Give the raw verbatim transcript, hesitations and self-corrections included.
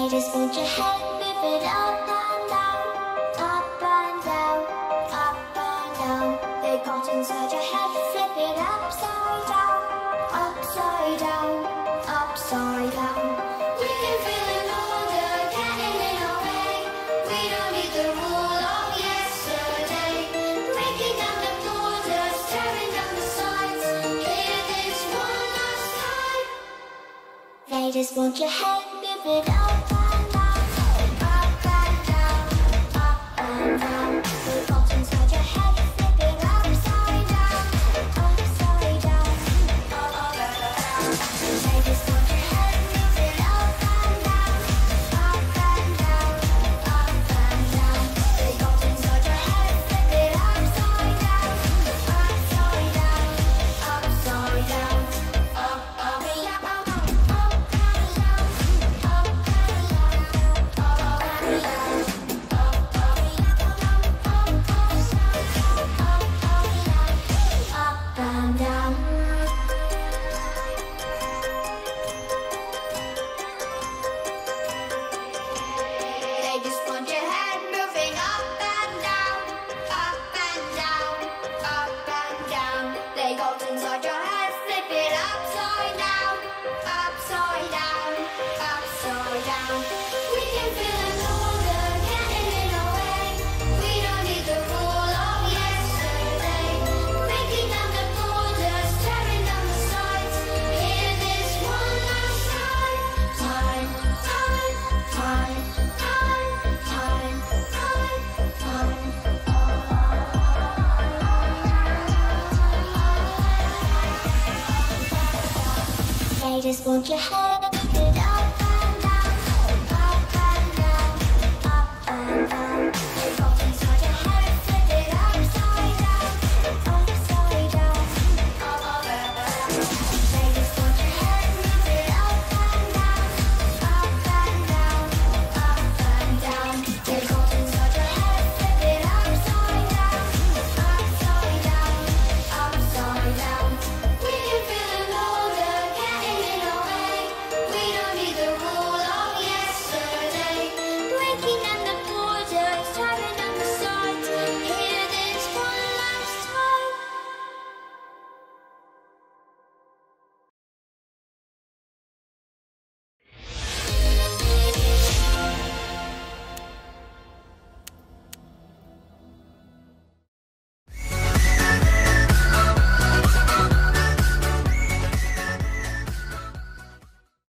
They just want your head moving up and down, up and down, up and down. They got inside your head, flip it upside down, upside down, upside down. We can feel an order getting in our way. We don't need the rule of yesterday. Breaking down the borders, tearing down the sides. Hear this one last time. They just want your head moving up. Just want your head.